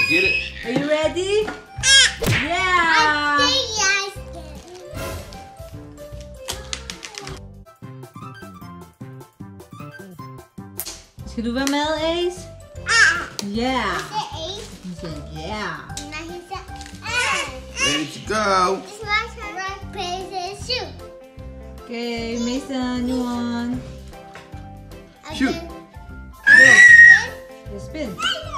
get it. Are you ready? Yeah! Skal du være med, Ace? Yeah. He said yeah. Ready to go. Okay, Mason, you won. Shoot. You spin.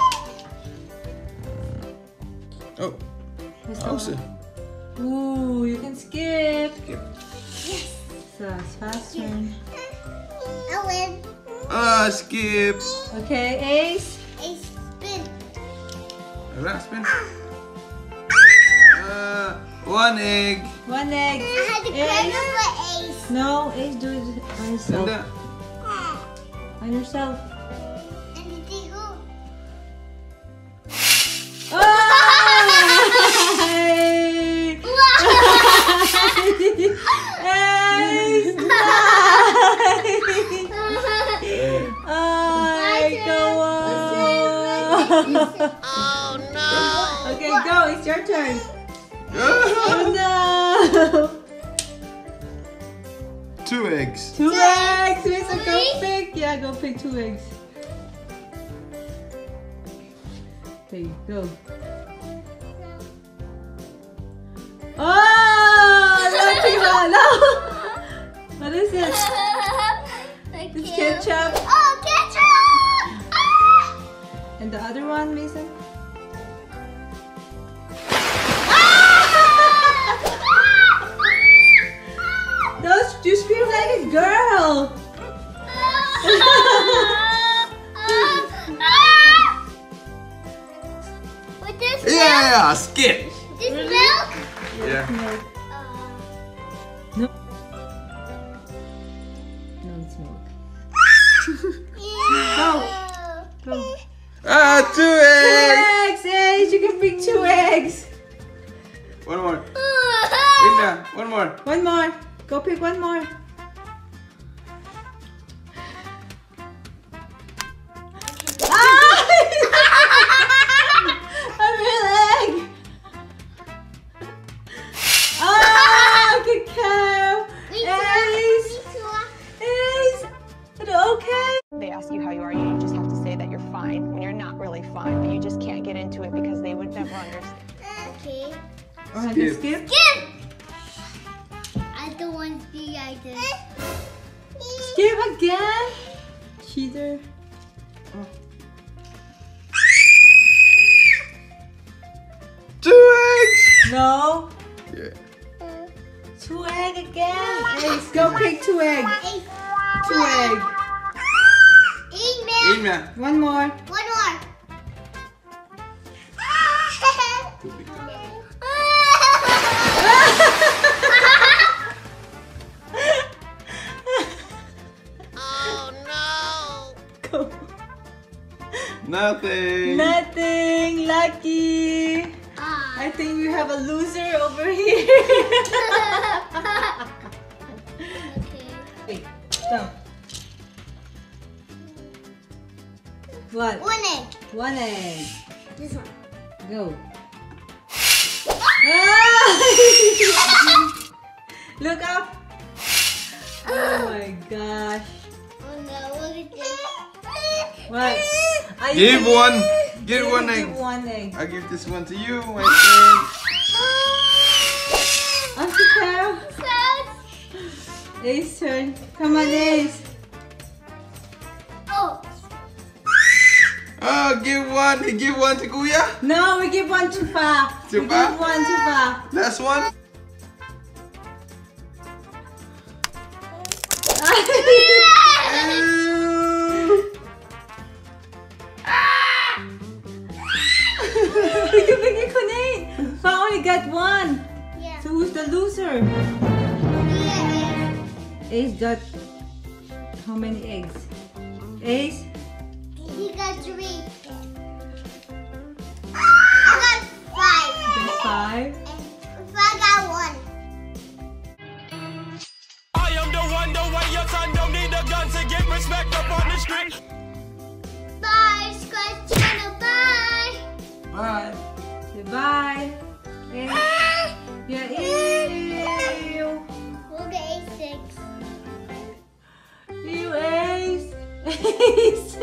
Oh. Awesome. Ooh, you can skip. Skip. So it's fast turn. I win. Skip. Okay, Ace. Ace spin. Alright, spin. One egg. One egg. I had to grab for Ace. No, Ace, do it on yourself. Linda. On yourself. And the Digo. Oh! Hey! Ace! Nice! Oh, go on! Oh no! Okay, go. It's your turn. Oh, No! Two eggs. Two eggs. Mason, go pick. Yeah, go pick 2 eggs. There you go. Oh, lucky one. No. What is it? It's ketchup. Oh, ketchup! Ah! And the other one, Mason? Those, you scream like a girl. With this Yeah, skip. this milk? Yeah. Milk. No. No, it's milk. Go. Go. 2 eggs. 2 eggs, Ace. You can pick 2 eggs. One more. Linda, one more. One more. Go pick one more. Ah! A real egg. Ah, good cow. Ace. Ace. Are you okay? They ask you how you are, you just have to say that you're fine when you're not really fine, but you just can't get into it because they would never understand. Okay. Or have you Skip. skip? I don't want to be like this. Skip again? Cheater. Oh. 2 eggs. No. Yeah. 2 egg again. Ace, go pick 2 eggs. Ace. 2 egg. Email. Email. One more. One more. Oh no! Go. Nothing. Nothing. Lucky. I think we have a loser over here. Okay. Wait. Stop. What? 1 egg. 1 egg. This one. Go. Ah! Look up. Oh my gosh. Oh no, look at this. What? Are you Give gonna- one. Give You one can egg. give 1 egg. I give this one to you, my friend. Uncle Carol. Ace turn. Come on, Ace. Oh. Oh, give one. Give one to Kuya. No, we give 1 to Fa. To We Fa? give 1 to Fa. Last one. We can pick a konane. Fa only got 1. Yeah. So who's the loser? Yeah. Ace got how many eggs? Ace? He got 3. I got 5. 5. And I got 1. I am the one, the way your son don't need a gun to get respect up on the street. Bye, Scratch Channel. Bye. Bye. Ace!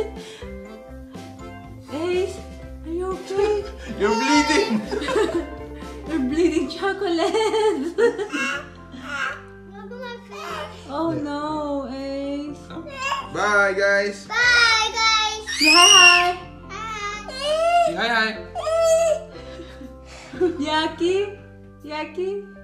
Ace, are you okay? You're bleeding. You're bleeding chocolate! Look at my face. Oh no, Ace. Bye, guys. Bye, guys. Say hi! Bye. Say hi, hi. Yaki? Yaki?